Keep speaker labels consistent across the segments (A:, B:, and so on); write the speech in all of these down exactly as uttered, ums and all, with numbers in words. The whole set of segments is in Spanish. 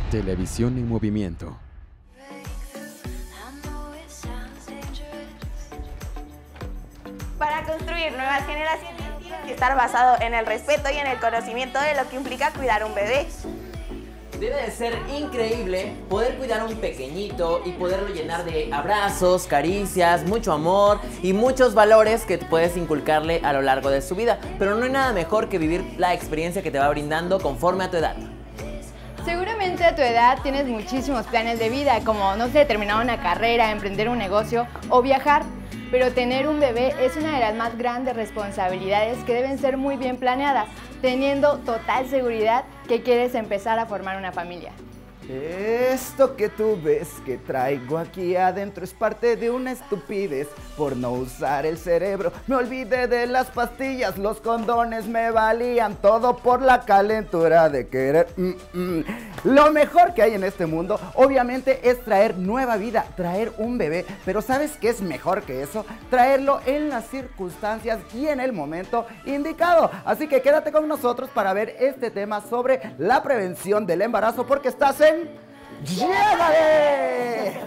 A: Televisión en movimiento.
B: Para construir nuevas generaciones tiene que estar basado en el respeto y en el conocimiento de lo que implica cuidar un bebé.
C: Debe de ser increíble poder cuidar a un pequeñito y poderlo llenar de abrazos, caricias, mucho amor y muchos valores que puedes inculcarle a lo largo de su vida. Pero no hay nada mejor que vivir la experiencia que te va brindando conforme a tu edad.
D: Seguramente a tu edad tienes muchísimos planes de vida, como, no sé, terminar una carrera, emprender un negocio o viajar. Pero tener un bebé es una de las más grandes responsabilidades que deben ser muy bien planeadas, teniendo total seguridad que quieres empezar a formar una familia.
E: Esto que tú ves que traigo aquí adentro es parte de una estupidez por no usar el cerebro. Me olvidé de las pastillas, los condones me valían, todo por la calentura de querer. Mm, mm. Lo mejor que hay en este mundo, obviamente, es traer nueva vida, traer un bebé. Pero ¿sabes qué es mejor que eso? Traerlo en las circunstancias y en el momento indicado. Así que quédate con nosotros para ver este tema sobre la prevención del embarazo, porque estás en ¡Llévale!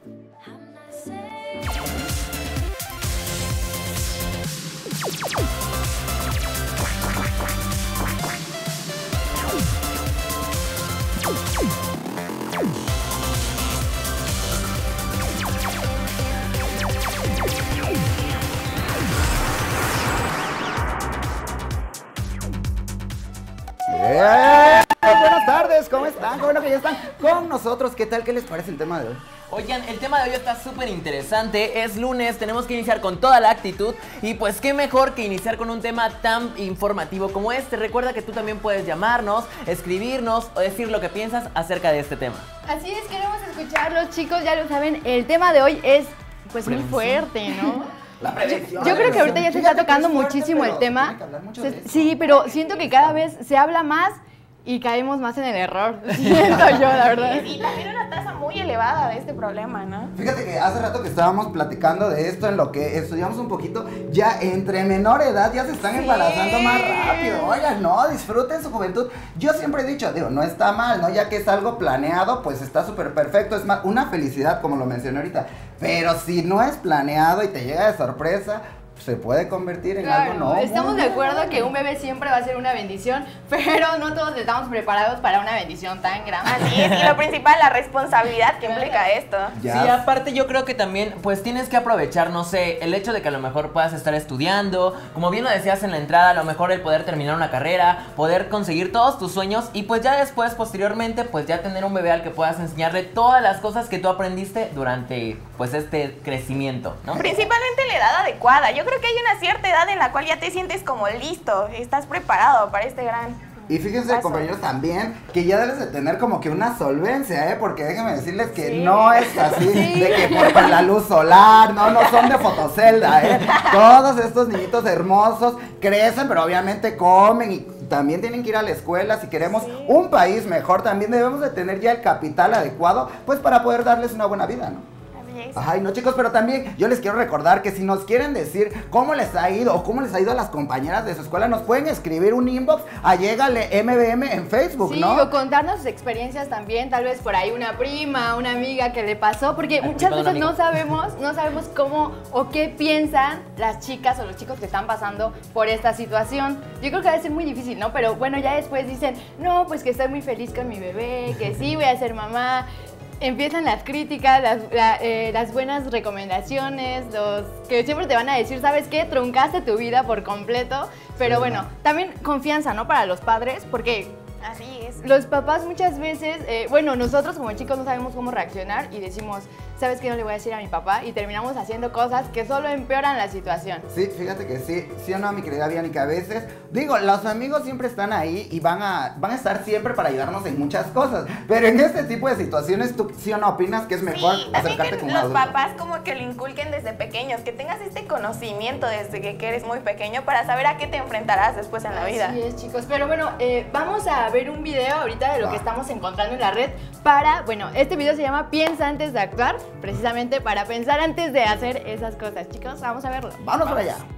E: ¡Eh! Buenas tardes, ¿cómo están? Qué bueno que ya están con nosotros. ¿Qué tal? ¿Qué les parece el tema de hoy?
C: Oigan, el tema de hoy está súper interesante. Es lunes, tenemos que iniciar con toda la actitud. Y pues qué mejor que iniciar con un tema tan informativo como este. Recuerda que tú también puedes llamarnos, escribirnos o decir lo que piensas acerca de este tema.
D: Así es, queremos escucharlos, chicos, ya lo saben. El tema de hoy es pues muy fuerte, ¿no?
E: La prevención.
D: Yo creo que ahorita ya se está tocando muchísimo el tema. Sí, pero siento que cada vez se habla más y caemos más en el error. Siento yo, la verdad.
B: Y también una tasa muy elevada de este problema, ¿no?
E: Fíjate que hace rato que estábamos platicando de esto, en lo que estudiamos un poquito, ya entre menor edad ya se están
B: Sí.
E: embarazando más rápido. Oigan, no, disfruten su juventud. Yo siempre he dicho, digo, no está mal, ¿no? Ya que es algo planeado, pues está súper perfecto. Es más, una felicidad, como lo mencioné ahorita. Pero si no es planeado y te llega de sorpresa, se puede convertir en
D: Claro,
E: algo no.
D: estamos de acuerdo que un bebé siempre va a ser una bendición, pero no todos estamos preparados para una bendición tan grande.
B: Así es, y lo principal, la responsabilidad que implica esto.
E: Ya.
C: Sí, aparte yo creo que también pues tienes que aprovechar, no sé, el hecho de que a lo mejor puedas estar estudiando, como bien lo decías en la entrada, a lo mejor el poder terminar una carrera, poder conseguir todos tus sueños y pues ya después, posteriormente, pues ya tener un bebé al que puedas enseñarle todas las cosas que tú aprendiste durante pues este crecimiento, ¿no?
B: Principalmente la edad adecuada. Yo creo que hay una cierta edad en la cual ya te sientes como listo, estás preparado para este gran
E: Y fíjense,
B: paso.
E: compañeros, también que ya debes de tener como que una solvencia, ¿eh? Porque déjenme decirles que
B: Sí.
E: no es así,
D: Sí.
E: de que por, por la luz solar, no, no son de fotocelda, ¿eh? Todos estos niñitos hermosos crecen, pero obviamente comen y también tienen que ir a la escuela. Si queremos
B: Sí.
E: un país mejor, también debemos de tener ya el capital adecuado, pues para poder darles una buena vida, ¿no?
B: Así es.
E: Ay, no, chicos, pero también yo les quiero recordar que si nos quieren decir cómo les ha ido o cómo les ha ido a las compañeras de su escuela, nos pueden escribir un inbox a Llégale M B M en Facebook,
D: Sí,
E: ¿no?
D: o contarnos sus experiencias también, tal vez por ahí una prima, una amiga que le pasó, porque
C: La
D: muchas
C: prima de un
D: veces no
C: amigo.
D: sabemos, no sabemos cómo o qué piensan las chicas o los chicos que están pasando por esta situación. Yo creo que va a ser muy difícil, ¿no? Pero bueno, ya después dicen, no, pues que estoy muy feliz con mi bebé, que sí voy a ser mamá. Empiezan las críticas, las, la- eh, las buenas recomendaciones, los que siempre te van a decir, ¿sabes qué? Truncaste tu vida por completo. Pero
E: Sí,
D: bueno,
E: ¿no?
D: también confianza, ¿no? Para los padres, porque
B: Así es.
D: los papás muchas veces, eh, bueno, nosotros como chicos no sabemos cómo reaccionar y decimos, ¿sabes qué? No le voy a decir a mi papá, y terminamos haciendo cosas que solo empeoran la situación.
E: Sí, fíjate que sí, sí o no, mi querida Bianca, que a veces, digo, los amigos siempre están ahí y van a, van a estar siempre para ayudarnos en muchas cosas, pero en este tipo de situaciones, ¿tú sí o no opinas que es mejor
B: Sí, también
E: acercarte
B: que
E: con un
B: los
E: adulto?
B: papás como que lo inculquen desde pequeños, que tengas este conocimiento desde que, que eres muy pequeño para saber a qué te enfrentarás después en la vida.
D: Así es, chicos. Pero bueno, eh, vamos a ver un video ahorita de lo
E: Va.
D: que estamos encontrando en la red para, bueno, este video se llama Piensa antes de actuar, precisamente para pensar antes de hacer esas cosas. Chicos, vamos a verlo.
E: Vámonos para allá.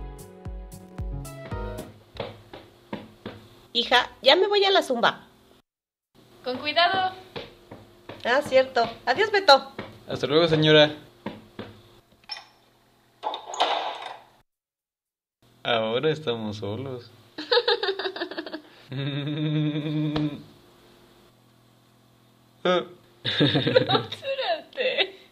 F: Hija, ya me voy a la zumba.
G: Con cuidado.
F: Ah, cierto. Adiós, Beto.
G: Hasta luego, señora. Ahora estamos solos.
B: Espérate.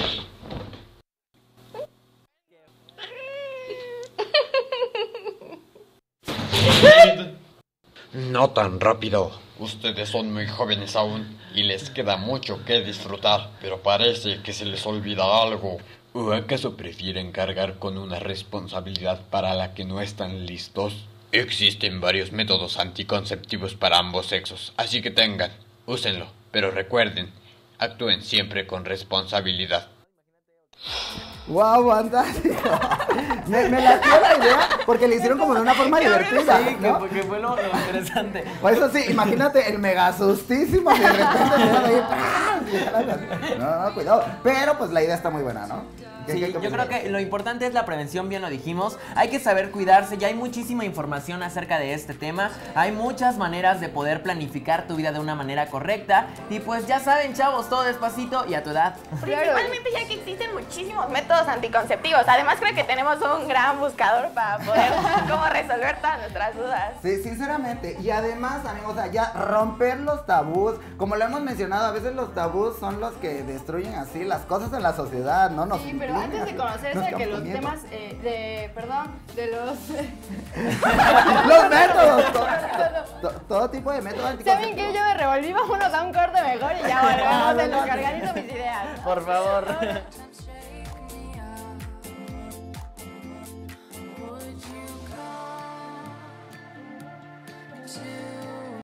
H: No tan rápido. Ustedes son muy jóvenes aún y les queda mucho que disfrutar, pero parece que se les olvida algo. ¿O acaso prefieren cargar con una responsabilidad para la que no están listos? Existen varios métodos anticonceptivos para ambos sexos, así que tengan, úsenlo, pero recuerden, actúen siempre con responsabilidad.
E: ¡Wow, fantástico! Me, me latió la idea porque le hicieron como de una forma divertida,
C: Sí,
E: ¿no?
C: que, que fue lo, lo interesante.
E: O eso sí, imagínate el mega sustísimo que de repente le dan ahí. ¡pam! No, no, cuidado. Pero pues la idea está muy buena, ¿no? ¿Qué-
C: Sí,
E: qué- qué
C: yo
E: opinas?
C: creo que lo importante es la prevención, bien lo dijimos. Hay que saber cuidarse, ya hay muchísima información acerca de este tema. Hay muchas maneras de poder planificar tu vida de una manera correcta. Y pues ya saben, chavos, todo despacito y a tu edad.
B: Principalmente ya que existen muchísimos métodos anticonceptivos. Además creo que tenemos un gran buscador para poder como resolver todas nuestras dudas.
E: Sí, sinceramente. Y además, amigos, o sea, ya romper los tabús. Como lo hemos mencionado, a veces los tabús son los que destruyen así las cosas en la sociedad, ¿no? Nos
D: Sí, pero
E: imprimen
D: antes de
E: así,
D: conocerse
E: nos
D: a que los
E: quedamos
D: temas eh, de, perdón, de los...
E: Los métodos, todo, to- todo tipo de métodos
D: ¿Saben
E: anticonceptivos.
D: qué? Yo me revolví, vámonos a un corte mejor y ya volvemos en lo que organizo mis ideas.
C: Por favor.